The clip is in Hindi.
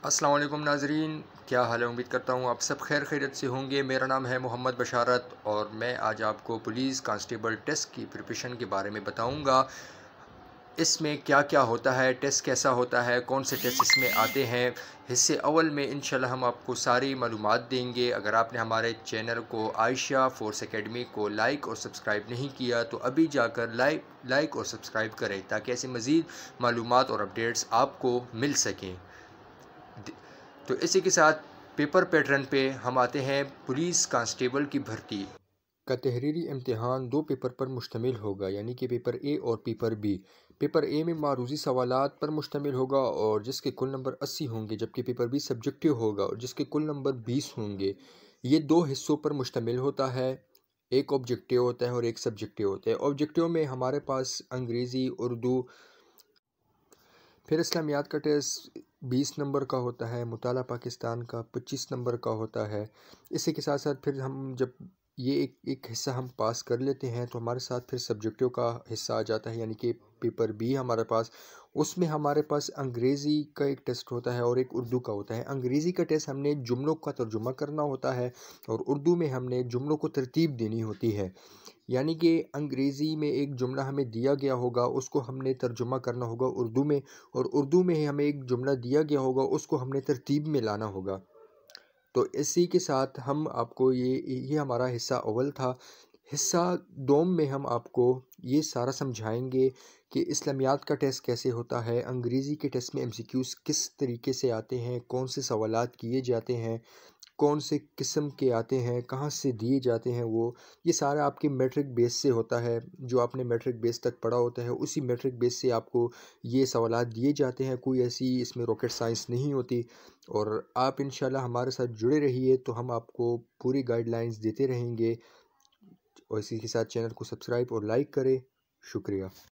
अस्सलाम वालेकुम नाज़रीन, क्या हाल है। उम्मीद करता हूँ आप सब खैर खैरियत से होंगे। मेरा नाम है मोहम्मद बशारत और मैं आज आपको पुलिस कांस्टेबल टेस्ट की प्रिपरेशन के बारे में बताऊँगा। इसमें क्या क्या होता है, टेस्ट कैसा होता है, कौन से टेस्ट इसमें आते हैं। हिस्से अव्वल में इंशाल्लाह हम आपको सारी मालूमात देंगे। अगर आपने हमारे चैनल को आयशा फोर्स एकेडमी को लाइक और सब्सक्राइब नहीं किया तो अभी जाकर लाइक और सब्सक्राइब करें ताकि ऐसे मज़ीद मालूमात और अपडेट्स आपको मिल सकें। तो इसी के साथ पेपर पैटर्न पे हम आते हैं। पुलिस कांस्टेबल की भर्ती का तहरीरी इम्तिहान दो पेपर पर मुश्तमिल होगा, यानी कि पेपर ए और पेपर बी। पेपर ए में मारूजी सवालात पर मुश्तमिल होगा और जिसके कुल नंबर 80 होंगे, जबकि पेपर बी सब्जेक्टिव होगा और जिसके कुल नंबर 20 होंगे। ये दो हिस्सों पर मुश्तमिल होता है, एक ऑब्जेक्टिव होता है और एक सब्जेक्टिव होता है। ऑब्जेक्टिव में हमारे पास अंग्रेज़ी, उर्दू, फिर इस्लामियात का टेस्ट 20 नंबर का होता है, मुताला पाकिस्तान का 25 नंबर का होता है। इसी के साथ साथ फिर हम जब ये एक हिस्सा हम पास कर लेते हैं तो हमारे साथ फिर सब्जेक्टिव का हिस्सा आ जाता है, यानी कि पेपर बी हमारे पास। उसमें हमारे पास अंग्रेज़ी का एक टेस्ट होता है और एक उर्दू का होता है। अंग्रेज़ी का टेस्ट हमने जुमलों का तर्जुमा करना होता है और उर्दू में हमने जुमलों को तरतीब देनी होती है। यानी कि अंग्रेज़ी में एक जुमला हमें दिया गया होगा, उसको हमने तर्जुमा करना होगा उर्दू में, और उर्दू में हमें एक जुमला दिया गया होगा, उसको हमने तरतीब में लाना होगा। तो इसी के साथ हम आपको ये हमारा हिस्सा अव्वल था। हिस्सा दोम में हम आपको ये सारा समझाएंगे कि इस्लामियात का टेस्ट कैसे होता है, अंग्रेज़ी के टेस्ट में एमसीक्यूज़ किस तरीके से आते हैं, कौन से सवालात किए जाते हैं, कौन से किस्म के आते हैं, कहाँ से दिए जाते हैं। वो ये सारा आपके मैट्रिक बेस से होता है। जो आपने मैट्रिक बेस तक पढ़ा होता है उसी मैट्रिक बेस से आपको ये सवालात दिए जाते हैं। कोई ऐसी इसमें रॉकेट साइंस नहीं होती। और आप इंशाल्लाह हमारे साथ जुड़े रहिए तो हम आपको पूरी गाइडलाइंस देते रहेंगे। और इसी के साथ चैनल को सब्सक्राइब और लाइक करें। शुक्रिया।